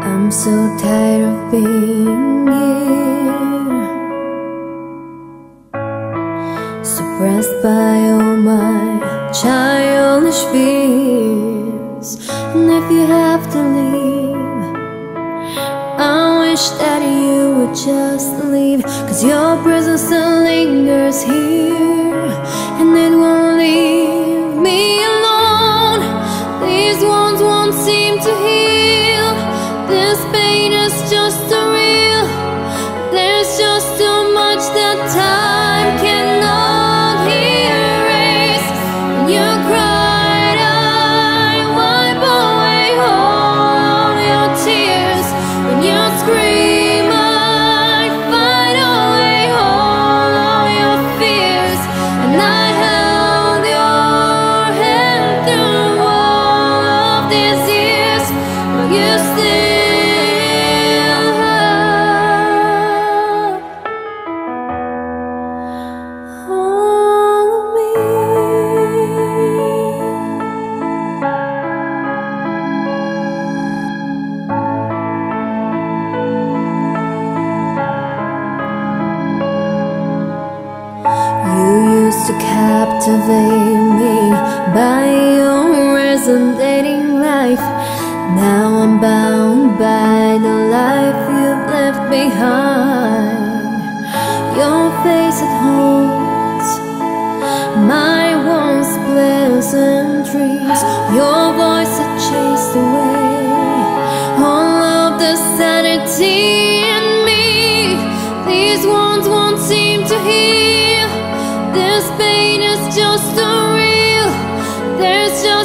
I'm so tired of being here, suppressed by all my childish fears. And if you have to leave, I wish that you would just leave, 'cause your presence still lingers here, and it won't leave me alone. These wounds won't seem to heal. This pain is just too real. There's just too much that time cannot erase. When you cried, I wipe away all your tears. When you scream, I fight away all of your fears. And I held your hand through all of these years, but you still to captivate me by your resonating life. Now I'm bound by the life you've left behind. Your face, it holds my once pleasant dreams. Your voice, it chased away all of the sanity in me. These wounds won't seem to heal. This pain is just too real. There's just